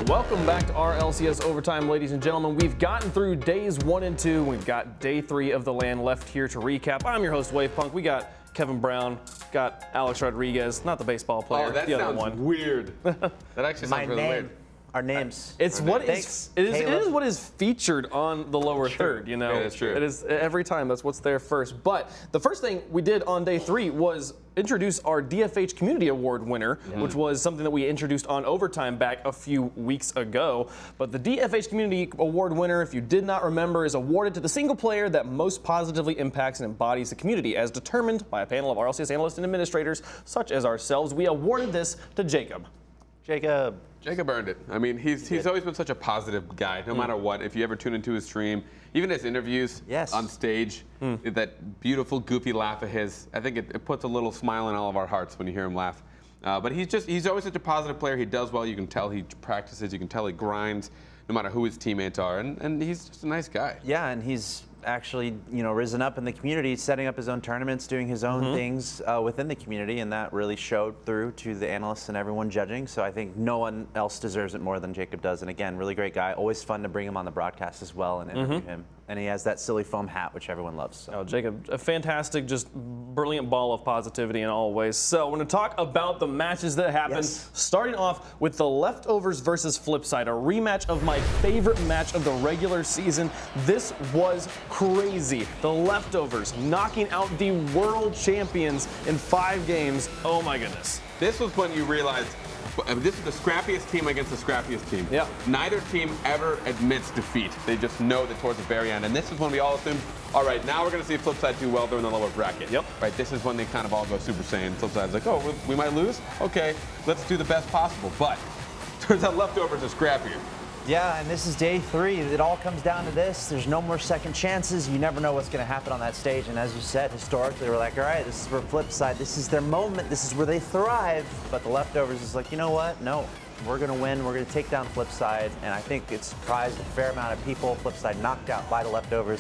Welcome back to RLCS Overtime, ladies and gentlemen. We've gotten through days 1 and 2. We've got day 3 of the LAN left here to recap. I'm your host, Wavepunk. We got Kevin Brown, got Alex Rodriguez, not the baseball player, that the other sounds one. Weird. That actually sounds really weird. Our names. It's Our what names. is it is what is featured on the lower third, you know. Yeah, that's true. It is every time, that's what's there first. But the first thing we did on day 3 was introduce our DFH Community Award winner, which was something that we introduced on Overtime back a few weeks ago. But the DFH Community Award winner, if you did not remember, is awarded to the single player that most positively impacts and embodies the community, as determined by a panel of RLCS analysts and administrators, such as ourselves. We awarded this to Jacob. Jacob earned it. I mean, he's always been such a positive guy, no matter what. If you ever tune into his stream, even his interviews on stage, that beautiful, goofy laugh of his, I think it puts a little smile in all of our hearts when you hear him laugh. But he's always such a positive player. He does well. You can tell he practices. You can tell he grinds, no matter who his teammates are. And he's just a nice guy. Yeah, and he's actually, risen up in the community, setting up his own tournaments, doing his own things within the community, and that really showed through to the analysts and everyone judging. So I think no one else deserves it more than Jacob does. And again, really great guy. Always fun to bring him on the broadcast as well and interview him. And he has that silly foam hat, which everyone loves. So. Oh, Jacob, a fantastic, just brilliant ball of positivity in all ways. So, we're going to talk about the matches that happened, starting off with the Leftovers versus Flipside, a rematch of my favorite match of the regular season. This was crazy. The Leftovers knocking out the world champions in 5 games. Oh my goodness. This was when you realized this is the scrappiest team against the scrappiest team. Yeah. Neither team ever admits defeat. They just know that towards the very end. And this is when we all assumed, all right, now we're going to see Flipside do well during the lower bracket. Yep. Right. This is when they kind of all go Super Saiyan. Flipside's like, oh, we might lose? Okay, let's do the best possible. But turns out Leftovers are scrappier. Yeah, and this is day 3. It all comes down to this. There's no more second chances. You never know what's going to happen on that stage. And as you said, historically, we're like, all right, this is for Flipside. This is their moment. This is where they thrive. But the Leftovers is like, you know what? No, we're going to win. We're going to take down Flipside. And I think it surprised a fair amount of people. Flipside knocked out by the Leftovers.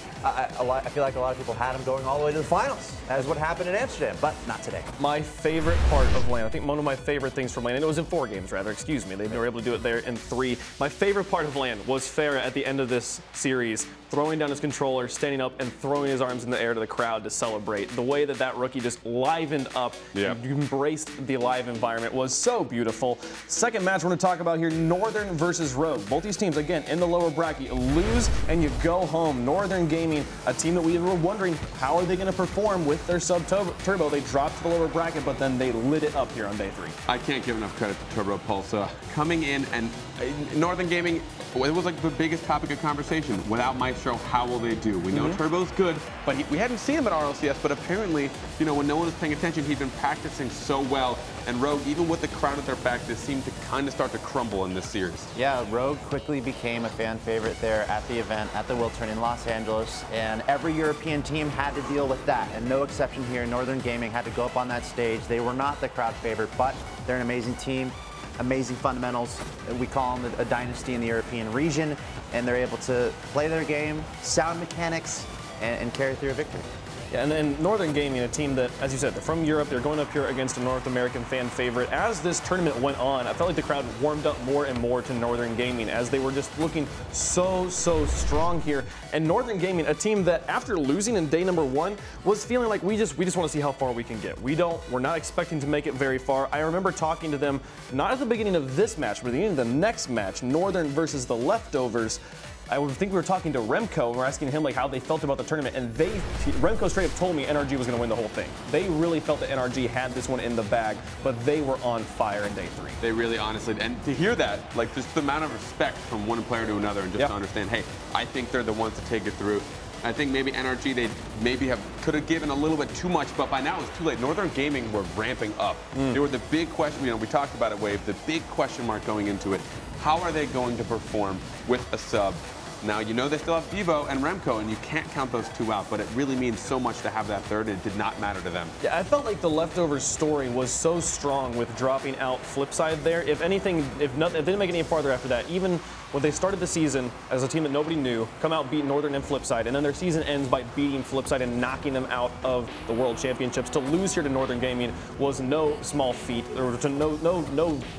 I feel like a lot of people had them going all the way to the finals, as what happened in Amsterdam, but not today. My favorite part of LAN, I think one of my favorite things from LAN, and it was in 4 games rather, excuse me, they were able to do it there in 3. My favorite part of LAN was Farah at the end of this series, throwing down his controller, standing up and throwing his arms in the air to the crowd to celebrate. The way that rookie just livened up, embraced the live environment was so beautiful. Second match we're going to talk about here, Northern versus Rogue. Both these teams, again, in the lower bracket, lose and you go home. Northern Gaming, a team that we were wondering how are they going to perform with their sub-turbo. They dropped to the lower bracket, but then they lit it up here on day 3. I can't give enough credit to Turbo Pulse. Coming in and Northern Gaming, it was like the biggest topic of conversation. Without Maestro, how will they do? We know Turbo's good, but we hadn't seen him at RLCS, but apparently, when no one was paying attention, he'd been practicing so well. And Rogue, even with the crowd at their back, this seemed to kind of start to crumble in this series. Yeah, Rogue quickly became a fan favorite there at the event, at the Wiltern in Los Angeles, and every European team had to deal with that, and no exception here. Northern Gaming had to go up on that stage. They were not the crowd favorite, but they're an amazing team, amazing fundamentals. We call them a dynasty in the European region, and they're able to play their game, sound mechanics, and carry through a victory. Yeah, and then Northern Gaming, a team that, as you said, they're from Europe. They're going up here against a North American fan favorite. As this tournament went on, I felt like the crowd warmed up more and more to Northern Gaming as they were just looking so strong here. And Northern Gaming, a team that after losing in day number 1, was feeling like we just want to see how far we can get. We're not expecting to make it very far. I remember talking to them, not at the beginning of this match, but at the beginning of the next match, Northern versus the Leftovers. I think we were talking to Remco and we're asking him how they felt about the tournament, and Remco straight up told me NRG was going to win the whole thing. They really felt that NRG had this one in the bag, but they were on fire in day 3. They really honestly, and to hear that, just the amount of respect from one player to another, and just to understand, hey, I think they're the ones to take it through. I think maybe NRG, they maybe could have given a little bit too much, but by now it's too late. Northern Gaming were ramping up. They were the big question, we talked about it, Wave, the big question mark going into it. How are they going to perform with a sub? Now, they still have Vivo and Remco, and you can't count those 2 out, but it really means so much to have that third, and it did not matter to them. Yeah, I felt like the Leftovers story was so strong with dropping out Flipside there. If anything, if they didn't make it any farther after that, even when they started the season as a team that nobody knew, come out, beat Northern and Flipside, and then their season ends by beating Flipside and knocking them out of the World Championships. To lose here to Northern Gaming was no small feat. There was no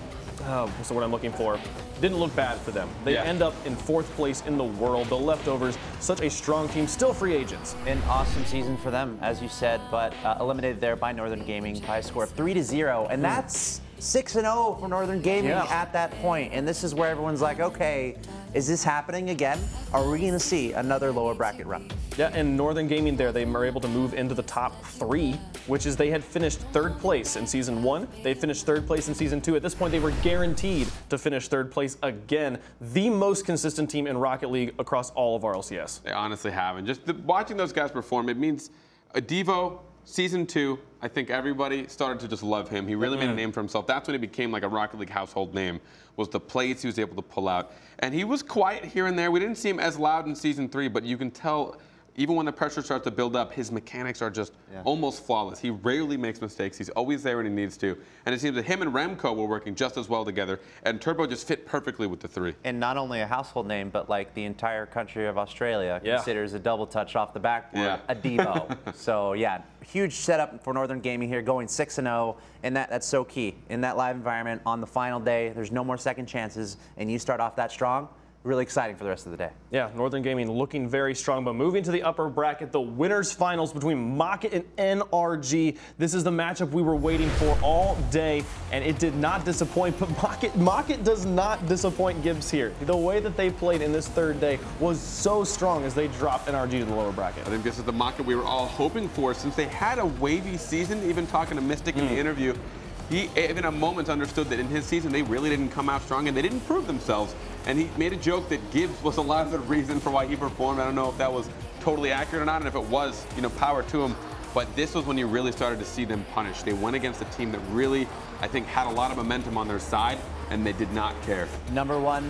what's the word I'm looking for? Didn't look bad for them. They end up in 4th place in the world. The leftovers, such a strong team, still free agents. An awesome season for them, as you said, but eliminated there by Northern Gaming by a score of 3-0, and that's 6-0 for Northern Gaming at that point. And this is where everyone's like, okay, is this happening again? Are we going to see another lower bracket run? Yeah, and Northern Gaming there, they were able to move into the top 3, which is they had finished 3rd place in Season 1. They finished 3rd place in Season 2. At this point, they were guaranteed to finish 3rd place again. The most consistent team in Rocket League across all of RLCS. They honestly have. And just watching those guys perform, it means Devo, Season 2, I think everybody started to just love him. He really made a name for himself. That's when he became like a Rocket League household name, was the plays he was able to pull out. And he was quiet here and there. We didn't see him as loud in Season 3, but you can tell even when the pressure starts to build up, his mechanics are just almost flawless. He rarely makes mistakes. He's always there when he needs to. And it seems that him and Remco were working just as well together. And Turbo just fit perfectly with the 3. And not only a household name, but like the entire country of Australia considers a double touch off the backboard a Devo. So yeah, huge setup for Northern Gaming here, going 6-0. And that's so key. In that live environment on the final day, there's no more second chances. And you start off that strong. Really exciting for the rest of the day. Yeah, Northern Gaming looking very strong, but moving to the upper bracket, the winners finals between Mocket and NRG. This is the matchup we were waiting for all day, and it did not disappoint, but Mocket does not disappoint Gibbs here. The way that they played in this 3rd day was so strong as they dropped NRG to the lower bracket. I think this is the Mocket we were all hoping for since they had a wavy season. Even talking to Mystic in the interview, he even a moment understood that in his season they really didn't come out strong and they didn't prove themselves. And he made a joke that Gibbs was a lot of the reason for why he performed. I don't know if that was totally accurate or not, and if it was, you know, power to him. But this was when you really started to see them punished. They went against a team that really, I think, had a lot of momentum on their side, and they did not care. Number 1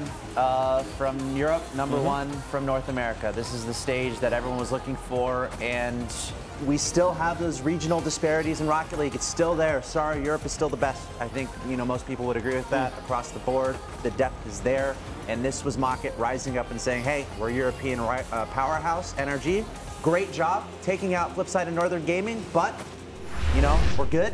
from Europe, number 1 from North America. This is the stage that everyone was looking for, and we still have those regional disparities in Rocket League. It's still there. Sorry, Europe is still the best. I think, you know, most people would agree with that across the board. The depth is there, and this was Mocket rising up and saying, hey, we're European powerhouse, NRG. Great job taking out Flipside and Northern Gaming, but, you know, we're good.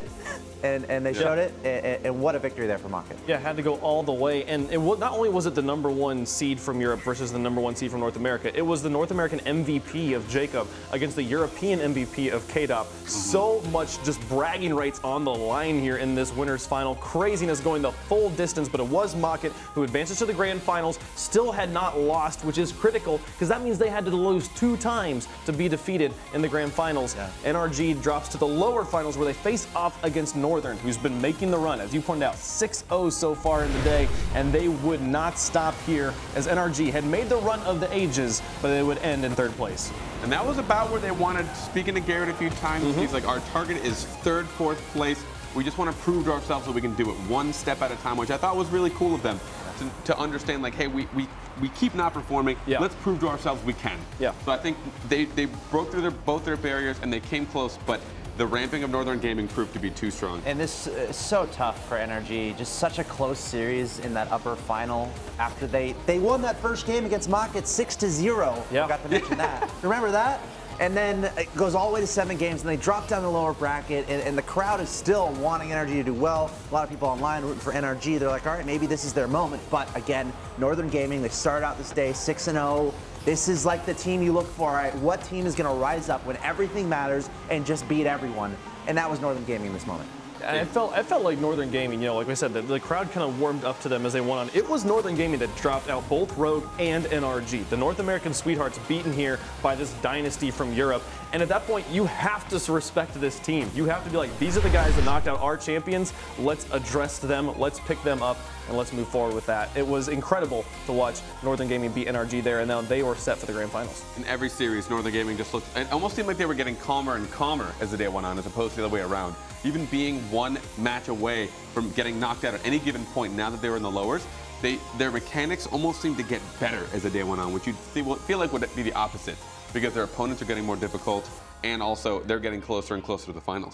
And they showed it, and what a victory there for Mocket. Yeah, had to go all the way, and not only was it the #1 seed from Europe versus the #1 seed from North America, it was the North American MVP of Jacob against the European MVP of KDOP. So much just bragging rights on the line here in this winners final. Craziness going the full distance, but it was Mocket who advances to the grand finals, still had not lost, which is critical because that means they had to lose 2 times to be defeated in the grand finals. NRG drops to the lower finals where they face off against Northern, who's been making the run, as you pointed out, 6-0 so far in the day, and they would not stop here as NRG had made the run of the ages, but they would end in 3rd place. And that was about where they wanted. Speaking to Garrett a few times, he's like, our target is 3rd, 4th place. We just want to prove to ourselves that we can do it one step at a time, which I thought was really cool of them to understand, like, hey, we keep not performing. Let's prove to ourselves we can. So I think they broke through both their barriers and they came close, but the ramping of Northern Gaming proved to be too strong. And this is so tough for NRG. Just such a close series in that upper final after they won that first game against Mocket 6-0. Forgot to mention that. Remember that? And then it goes all the way to 7 games, and they drop down the lower bracket, and the crowd is still wanting NRG to do well. A lot of people online rooting for NRG. They're like, all right, maybe this is their moment. But again, Northern Gaming, they started out this day 6-0. This is like the team you look for, all right? What team is going to rise up when everything matters and just beat everyone? And that was Northern Gaming in this moment. And I felt like Northern Gaming, you know, like we said, the crowd kind of warmed up to them as they went on. It was Northern Gaming that dropped out both Rogue and NRG. The North American sweethearts beaten here by this dynasty from Europe. And at that point, you have to respect this team. You have to be like, these are the guys that knocked out our champions. Let's address them. Let's pick them up. And let's move forward with that. It was incredible to watch Northern Gaming beat NRG there, and now they were set for the grand finals. In every series, Northern Gaming just looked, it almost seemed like they were getting calmer and calmer as the day went on, as opposed to the other way around. Even being one match away from getting knocked out at any given point, now that they were in the lowers, their mechanics almost seemed to get better as the day went on, which you'd feel like would be the opposite, because their opponents are getting more difficult, and also they're getting closer and closer to the finals.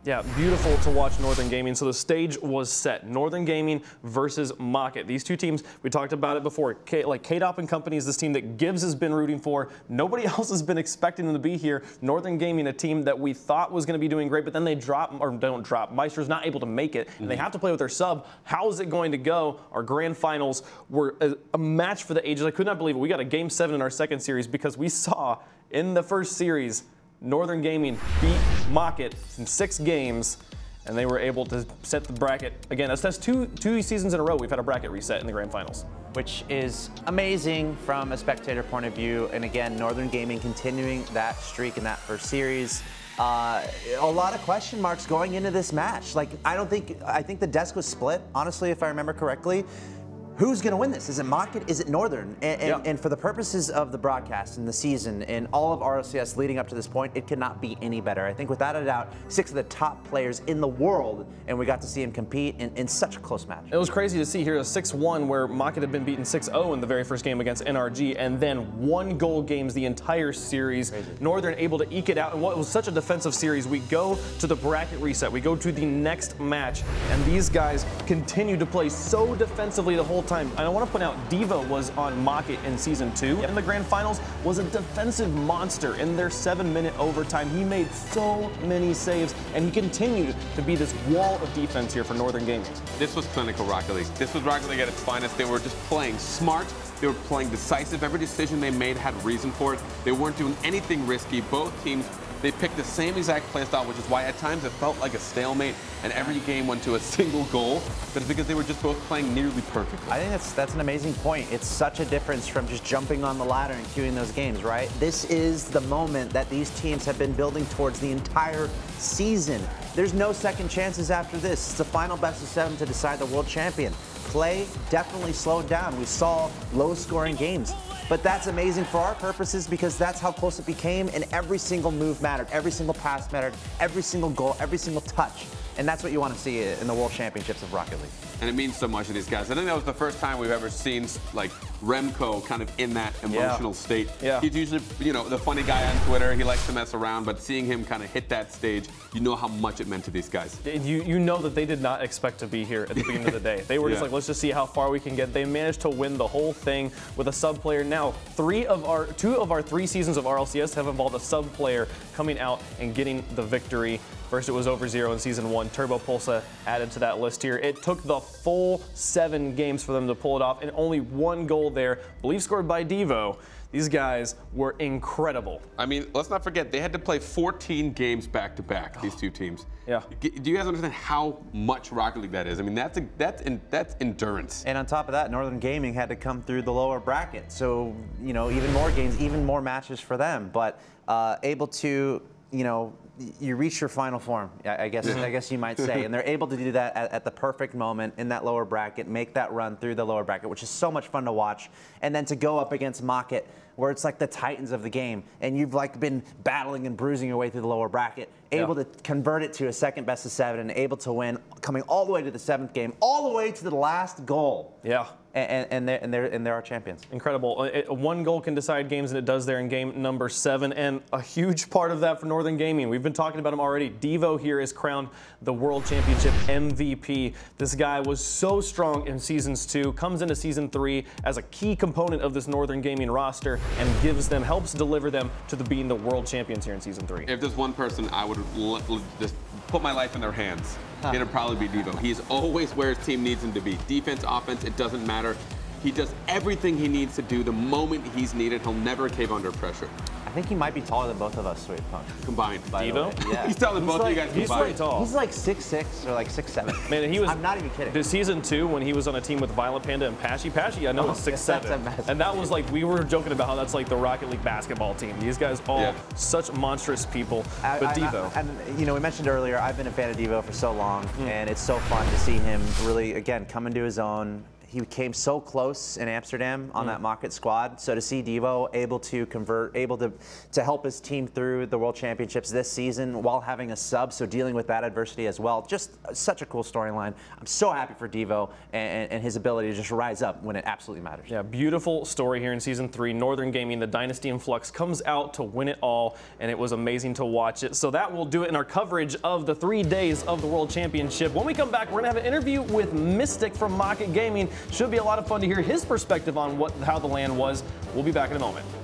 Yeah, beautiful to watch Northern Gaming. So the stage was set. Northern Gaming versus Mocket. These two teams, we talked about it before. Like K-Dop and Company is this team that Gibbs has been rooting for. Nobody else has been expecting them to be here. Northern Gaming, a team that we thought was going to be doing great, but then they drop, or don't drop. Meister's not able to make it, and they have to play with their sub. How is it going to go? Our grand finals were a match for the ages. I could not believe it. We got a Game 7 in our second series because we saw in the first series Northern Gaming beat Mocket in 6 games, and they were able to set the bracket. Again, that's two seasons in a row we've had a bracket reset in the grand finals. Which is amazing from a spectator point of view. And again, Northern Gaming continuing that streak in that first series. A lot of question marks going into this match. Like, I think the desk was split, honestly, if I remember correctly. Who's going to win this? Is it Mocket? Is it Northern? And for the purposes of the broadcast and the season and all of RLCS leading up to this point, it cannot be any better. I think without a doubt, 6 of the top players in the world, and we got to see him compete in such a close match. It was crazy to see here a 6-1 where Mocket had been beaten 6-0 in the very first game against NRG, and then 1-goal games the entire series. Crazy. Northern able to eke it out, and what was such a defensive series, we go to the bracket reset, we go to the next match, and these guys continue to play so defensively the whole time. And I want to point out, Devo was on Mocket in Season 2. In the Grand Finals, was a defensive monster in their 7-minute overtime. He made so many saves, and he continued to be this wall of defense here for Northern Gaming. This was clinical Rocket League. This was Rocket League at its finest. They were just playing smart. They were playing decisive. Every decision they made had reason for it. They weren't doing anything risky. Both teams, they picked the same exact play style, which is why at times it felt like a stalemate and every game went to a single goal. But it's because they were just both playing nearly perfectly. I think that's an amazing point. It's such a difference from just jumping on the ladder and queuing those games, right? This is the moment that these teams have been building towards the entire season. There's no second chances after this. It's the final best of 7 to decide the world champion. Play definitely slowed down. We saw low-scoring games. But that's amazing for our purposes because that's how close it became, and every single move mattered, every single pass mattered, every single goal, every single touch. And that's what you want to see in the World Championships of Rocket League. And it means so much to these guys. I think that was the first time we've ever seen, like, Remco kind of in that emotional state. Yeah. He's usually, you know, the funny guy on Twitter. He likes to mess around, but seeing him kind of hit that stage, you know how much it meant to these guys. You know that they did not expect to be here at the beginning of the day. They were just like, let's just see how far we can get. They managed to win the whole thing with a sub player. Now, 2 of our 3 seasons of RLCS have involved a sub player coming out and getting the victory. First, it was Over0 in Season 1. Turbo Pulsa added to that list here. It took the full 7 games for them to pull it off, and only 1 goal there, I believe scored by Devo. These guys were incredible. I mean, let's not forget, they had to play 14 games back-to-back, these two teams. Yeah. Do you guys understand how much Rocket League that is? I mean, that's endurance. And on top of that, Northern Gaming had to come through the lower bracket. So, you know, even more games, even more matches for them. But able to, you know, you reach your final form, I guess you might say, and they're able to do that at the perfect moment in that lower bracket, make that run through the lower bracket, which is so much fun to watch, and then to go up against Mocket, where it's like the titans of the game, and you've like been battling and bruising your way through the lower bracket, able to convert it to a second best of 7 and able to win, coming all the way to the 7th game, all the way to the last goal. Yeah. And they're our champions. Incredible. 1 goal can decide games, and it does there in game number 7. And a huge part of that for Northern Gaming. We've been talking about him already. Devo here is crowned the World Championship MVP. This guy was so strong in Seasons 2, comes into Season 3 as a key component of this Northern Gaming roster, and helps deliver them to being the World Champions here in Season 3. If there's one person I would just put my life in their hands, it'd probably be Devo. He's always where his team needs him to be. Defense, offense, it doesn't matter. He does everything he needs to do the moment he's needed. He'll never cave under pressure. I think he might be taller than both of us, Sweet Punk. Combined. Devo? Yeah. He's taller than both of you guys combined. He's pretty tall. He's like 6'6" or like 6'7". Man, he was. I'm not even kidding. The Season 2, when he was on a team with Violent Panda and Pashy, I know is 6'7". And that was like, we were joking about how that's like the Rocket League basketball team. These guys all such monstrous people. But Devo. And you know, we mentioned earlier, I've been a fan of Devo for so long, and it's so fun to see him really, again, come into his own. he came so close in Amsterdam on that Mach.it squad. So to see Devo able to convert, able to help his team through the World Championships this season while having a sub, so dealing with that adversity as well, just such a cool storyline. I'm so happy for Devo and his ability to just rise up when it absolutely matters. Yeah, beautiful story here in Season 3. Northern Gaming, the Dynasty in Flux, comes out to win it all, and it was amazing to watch it. So that will do it in our coverage of the 3 days of the World Championship. When we come back, we're going to have an interview with Mystic from Mach.it Gaming. Should be a lot of fun to hear his perspective on how the LAN was. We'll be back in a moment.